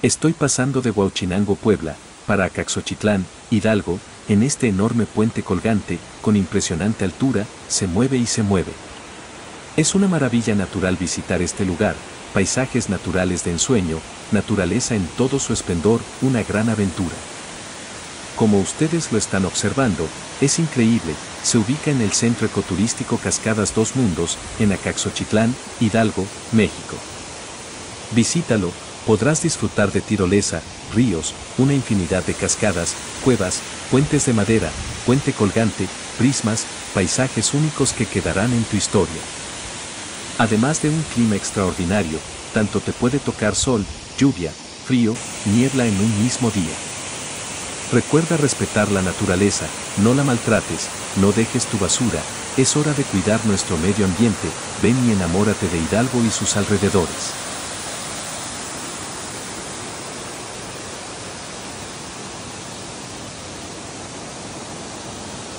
Estoy pasando de Huauchinango, Puebla, para Acaxochitlán, Hidalgo, en este enorme puente colgante, con impresionante altura, se mueve y se mueve. Es una maravilla natural visitar este lugar, paisajes naturales de ensueño, naturaleza en todo su esplendor, una gran aventura. Como ustedes lo están observando, es increíble, se ubica en el centro ecoturístico Cascadas Dos Mundos, en Acaxochitlán, Hidalgo, México. Visítalo, podrás disfrutar de tirolesa, ríos, una infinidad de cascadas, cuevas, puentes de madera, puente colgante, prismas, paisajes únicos que quedarán en tu historia. Además de un clima extraordinario, tanto te puede tocar sol, lluvia, frío, niebla en un mismo día. Recuerda respetar la naturaleza, no la maltrates, no dejes tu basura, es hora de cuidar nuestro medio ambiente, ven y enamórate de Hidalgo y sus alrededores.